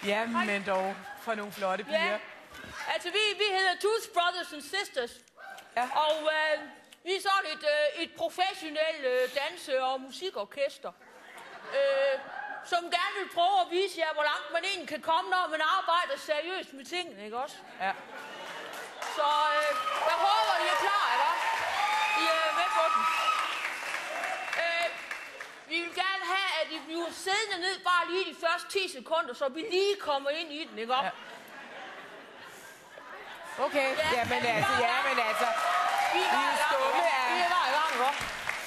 Ja, men dog for nogle flotte piger. Ja. Altså, vi hedder Tooth Brothers and Sisters. Ja. Og vi er sådan et professionelt danse- og musikorkester, som gerne vil prøve at vise jer, hvor langt man egentlig kan komme, når man arbejder seriøst med tingene, ikke også? Ja. Så jeg håber, I er klar, ikke? I er med på den. Vi vil gerne have, at I bliver siddende ned bare lige de første 10 sekunder, så vi lige kommer ind i den, ikke op? Ja. Okay, ja, men altså, vi er bare i gang, ikke op?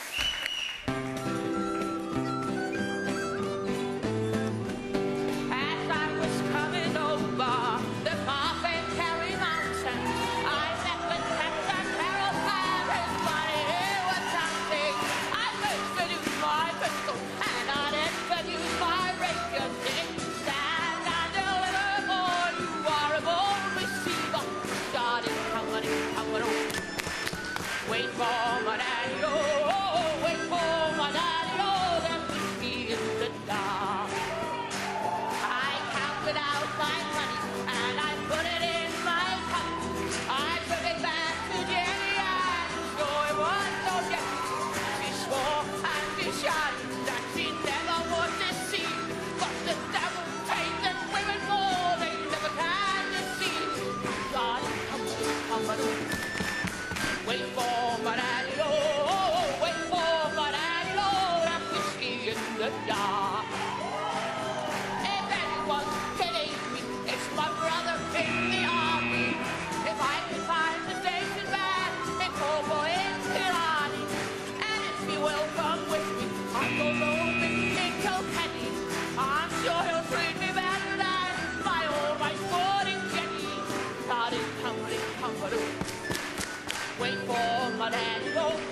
As I was coming over the Marvin Carey Mountain, I met with Captain Harold and his money. What something I first used my pistol and I then used my rapier stick. Stand and deliver, boy, you are a bold receiver. Started coming. Wait for my daddy, oh, wait for my daddy, oh, there's whiskey in the dark. I counted out my money and I put it in my pocket. I took it back to Jenny and so it was so gentle. She swore and she shouted that she never would deceive. But the devil paid them women more, they never can deceive. Darling, come on. Wait for my daddy, oh, wait for my daddy, oh, that whiskey in the dark. If anyone's killing me, it's my brother in the army. If I can find the station man, then Corvo in Killarney. And if he will come with me, I'll go roaming in Kilkenny. I'm sure he'll treat me better than my sporting Jenny. Started tumbling. Wait for my daddy, oh.